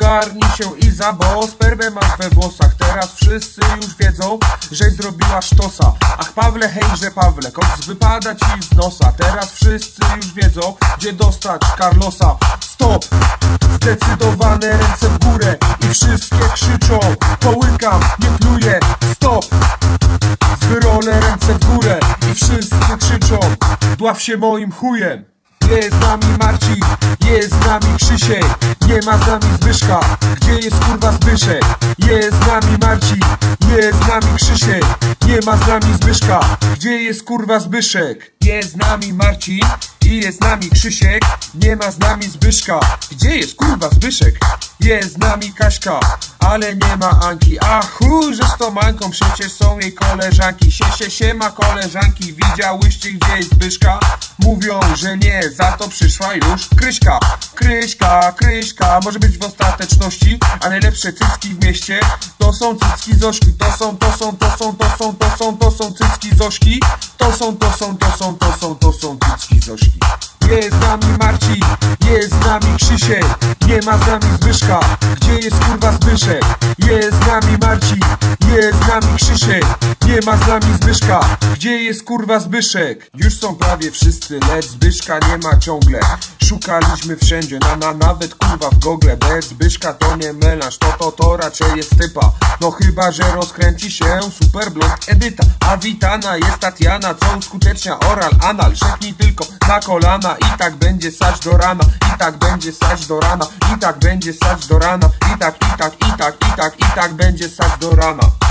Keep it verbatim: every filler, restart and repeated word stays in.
Ogarnij się Iza, bo spermę masz we włosach. Teraz wszyscy już wiedzą, żeś zrobiła sztosa. Ach Pawle, hejże Pawle, koks wypada ci z nosa. Teraz wszyscy już wiedzą, gdzie dostać Carlosa. Stop! Zdecydowane ręce w górę i wszystkie krzyczą. Połykam, nie pluję, stop! Zwyrole ręce w górę i wszyscy krzyczą. Dław się moim chujem. Jest z nami Marcin, jest z nami Krzysiek, nie ma z nami Zbyszka. Gdzie jest kurwa Zbyszek? Jest z nami Marcin, jest z nami Krzysiek, nie ma z nami Zbyszka. Gdzie jest kurwa Zbyszek? Jest z nami Marcin i jest z nami Krzysiek, nie ma z nami Zbyszka. Gdzie jest kurwa Zbyszek? Jest z nami Kaśka, ale nie ma Anki. A chuj, że z tą Anką, przecież są jej koleżanki. Sie, sie, siema koleżanki, widziałyście gdzieś Zbyszka? Mówią, że nie, za to przyszła już Kryśka. Kryśka, Kryśka, może być w ostateczności, a najlepsze cycki w mieście to są cycki Zośki. To są, to są, to są, to są, to są, to są cycki Zośki. To są, to są, to są, to są, to są cycki Zośki. Jest z nami Marcin, jest z nami Krzysiek, nie ma z nami Zbyszka. Gdzie jest kurwa Zbyszek? Jest z nami Marcin, jest z nami Krzysiek, nie ma z nami Zbyszka. Gdzie jest kurwa Zbyszek? Już są prawie wszyscy, lecz Zbyszka nie ma ciągle. Szukaliśmy wszędzie, na, na nawet kurwa w Google. Bez Zbyszka to nie melanż, to to to raczej jest typa. No chyba, że rozkręci się super blond Edyta. A witana jest Tatiana, co uskutecznia oral anal. Szepnij tylko na kolana i tak będzie sać do rana. I tak będzie sać do rana, i tak będzie sać do rana. I tak, i tak, i tak, i tak, i tak będzie sać do rana.